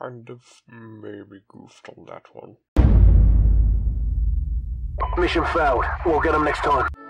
kind of maybe goofed on that one. Mission failed. We'll get them next time.